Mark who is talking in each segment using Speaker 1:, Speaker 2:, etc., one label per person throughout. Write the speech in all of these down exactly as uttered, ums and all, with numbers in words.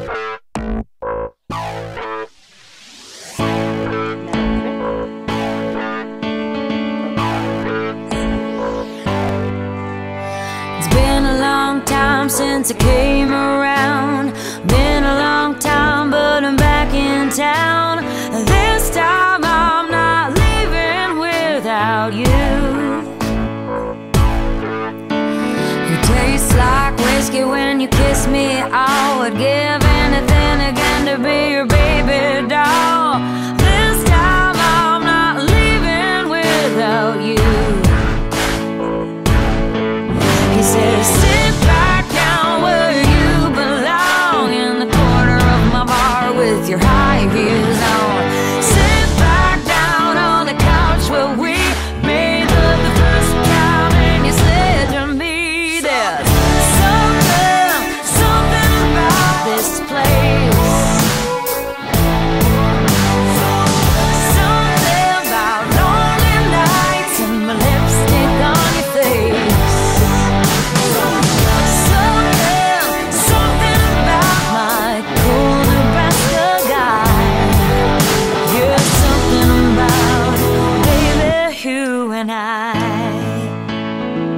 Speaker 1: It's been a long time since I came around. Been a long time, but I'm back in town. This time I'm not leaving without you. You taste like whiskey when you kiss me. I would give anything again to be your baby doll. This time I'm not leaving without you. He says, sit back down where you belong, in the corner of my bar with your high heels on. Sit back down on the couch where we made love the first time, and you said to me, there's something, something about this place. Something about lonely nights and my lipstick on your face. And I,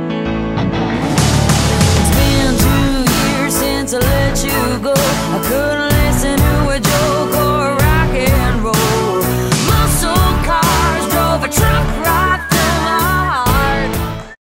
Speaker 1: it's been two years since I let you go. I couldn't